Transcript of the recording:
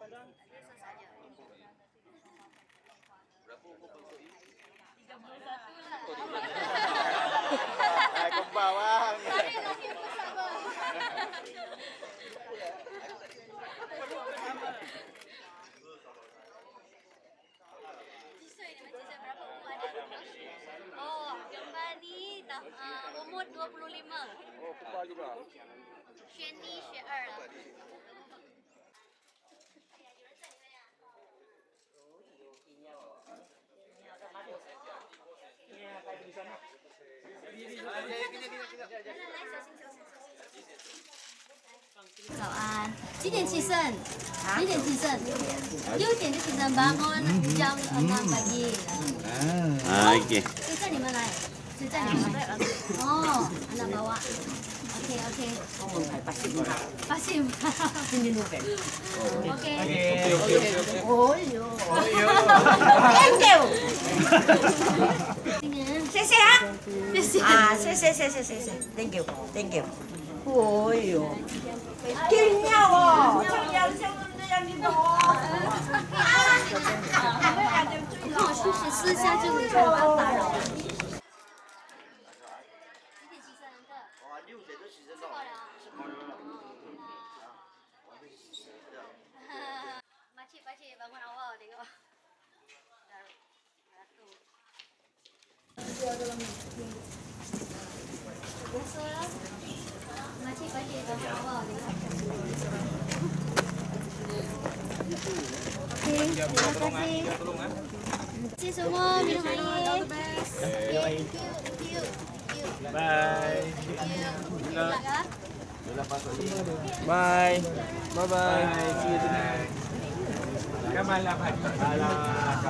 Biasa saja. 31 lah. Ke bawah. Tadi lagi bersama. Berapa umur ada? Oh, gambar ni umur 25. Oh, kebal juga. Shani Syair lah.早安，几点起身？几点起身？6点就起身bangun jam 6 pagi. Okey. 谁带你们来？谁带你们来？哦，anak bawa. Okey, okey. Pasir. Sini dulu kan. Okey. Oh, yo. Thank you. 谢谢啊。谢谢。啊，谢谢。Thank you. Thank you. 哦哟，惊讶哦！我去试下就不要打扰了。几点起身的？6点就起身了。Pakcik bangun awal tengok. Biasalah. Pakcik bangun awal tengok. Okey, terima kasih. Terima kasih semua minum air. Bye. Bye. Bye. See you tonight. Kamala.